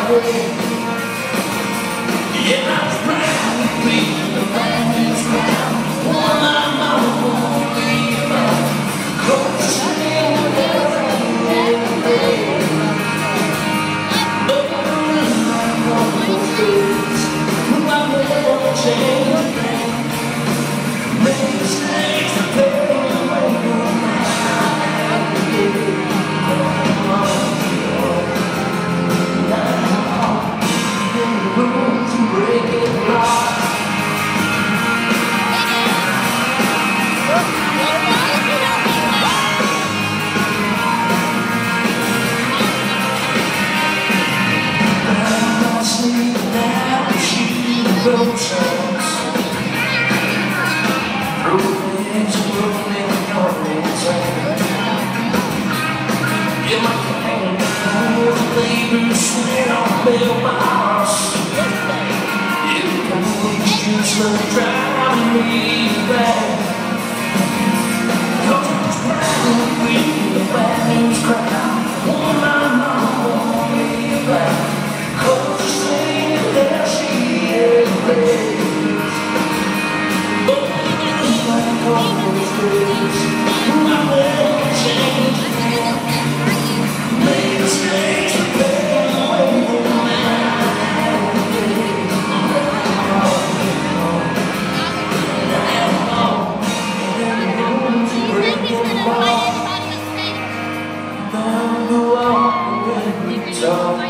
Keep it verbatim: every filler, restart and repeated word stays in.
Yeah, I was proud to be the finest crown. One I'm gonna be about. Close to staying with every day. But I'm not gonna face who I never change again. Make mistakes to pay away your mind. To break it apart. I'm not sleeping now, shooting approaches. Through things rolling on its own. Yeah, my hand holds labor, sweat on bell bars. Just love driving me back. Cause I was proud to be the bad news crowd. One night mama won't be back. Cause she's saying that she is raised. But I'm like all those days I never changed. Made mistakes to pay away the so